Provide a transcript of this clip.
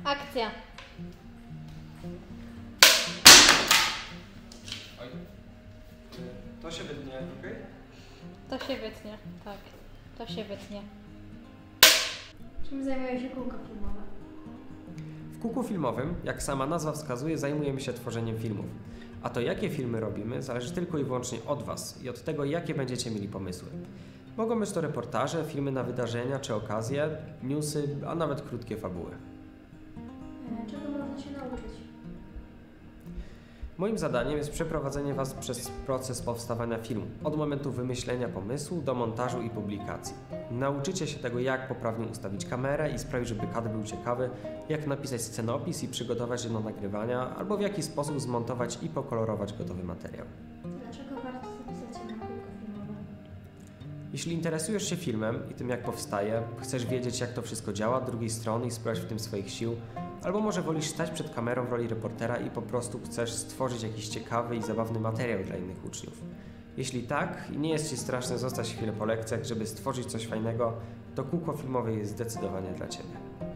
Akcja. Oj. To się wytnie, okej? To się wytnie, tak. To się wytnie. Czym zajmuje się kółko filmowe? W kółku filmowym, jak sama nazwa wskazuje, zajmujemy się tworzeniem filmów. A to, jakie filmy robimy, zależy tylko i wyłącznie od Was i od tego, jakie będziecie mieli pomysły. Mogą być to reportaże, filmy na wydarzenia czy okazje, newsy, a nawet krótkie fabuły. Czego można się nauczyć? Moim zadaniem jest przeprowadzenie Was przez proces powstawania filmu, od momentu wymyślenia pomysłu do montażu i publikacji. Nauczycie się tego, jak poprawnie ustawić kamerę i sprawić, żeby kadr był ciekawy, jak napisać scenopis i przygotować się do nagrywania, albo w jaki sposób zmontować i pokolorować gotowy materiał. Dlaczego warto zapisać się na kółko filmowe? Jeśli interesujesz się filmem i tym, jak powstaje, chcesz wiedzieć, jak to wszystko działa od drugiej strony i spróbować w tym swoich sił, albo może wolisz stać przed kamerą w roli reportera i po prostu chcesz stworzyć jakiś ciekawy i zabawny materiał dla innych uczniów. Jeśli tak i nie jest Ci straszne zostać chwilę po lekcjach, żeby stworzyć coś fajnego, to kółko filmowe jest zdecydowanie dla Ciebie.